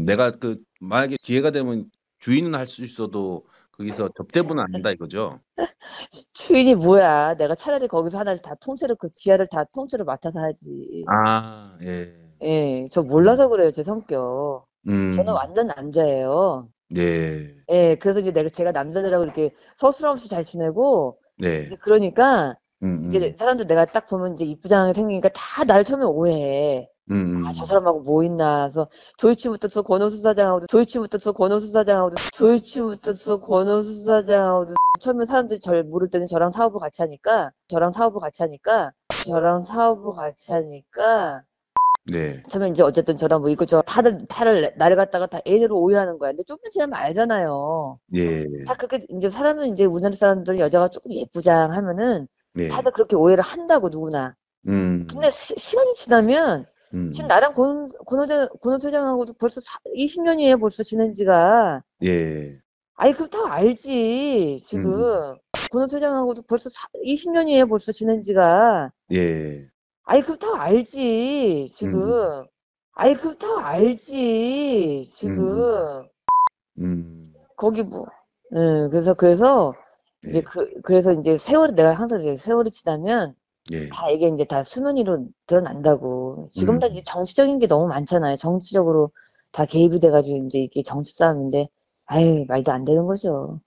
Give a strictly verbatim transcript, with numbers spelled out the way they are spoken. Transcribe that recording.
내가 그 만약에 기회가 되면 주인은 할 수 있어도 거기서 접대부는 안 한다 이거죠? 주인이 뭐야. 내가 차라리 거기서 하나를 다 통째로 그 지하를 다 통째로 맡아서 하지. 아 예. 예. 저 음. 몰라서 그래요, 제 성격. 저는 음. 완전 남자예요. 네. 예. 그래서 이제 내가 제가 남자들하고 이렇게 서슴없이 잘 지내고 네. 이제 그러니까 이제 음음. 사람들 내가 딱 보면 이제 이쁘장하게 생기니까 다 나를 처음에 오해해. '아 저 음음. 사람하고 뭐 있나.' 그래서 조이치무토스 권오 수사장하고도 조이치무토스 권오 수사장하고도 조이치무토스 권오 수사장하고도 처음에 사람들이 절 모를 때는 저랑 사업을 같이 하니까 저랑 사업을 같이 하니까 저랑 사업을 같이 하니까 네. 처음에 인제 어쨌든 저랑 뭐 이것저것 다들 다를 나를 갖다가 다 애인으로 오해하는 거야. 근데 쪼끔 지나면 알잖아요. 다 예. 그렇게 인제 사람은 인제 우리나라 사람들 여자가 쪼끔 예쁘장하면은 네. 다들 그렇게 오해를 한다고 누구나. 근데 음. 시 시간이 지나면 지금 음음. 나랑 권 권 호장 권 소장하고도 벌써 사 이십 년이에요 벌써 지낸 지가. 예. 아이 그럼 다 알지 음음. 지금. 권 소장하고도 벌써 사 이십 년이에요 벌써 지낸 지가. 예. 아이 그럼 다 알지 음음. 지금. 아이 그럼 다 알지 음음. 지금. 음. 거기 뭐 예 그래서 그래서 이제 네. 그 그래서 인제 세월이 내가 항상 이제 세월이 지나면 예. 다 이게 인제 다 수면 위로 드러난다고. 지금 다 이제 음. 정치적인 게 너무 많잖아요. 정치적으로 다 개입이 돼 가지고 인제 이게 정치 싸움인데 아이 말도 안 되는 거죠.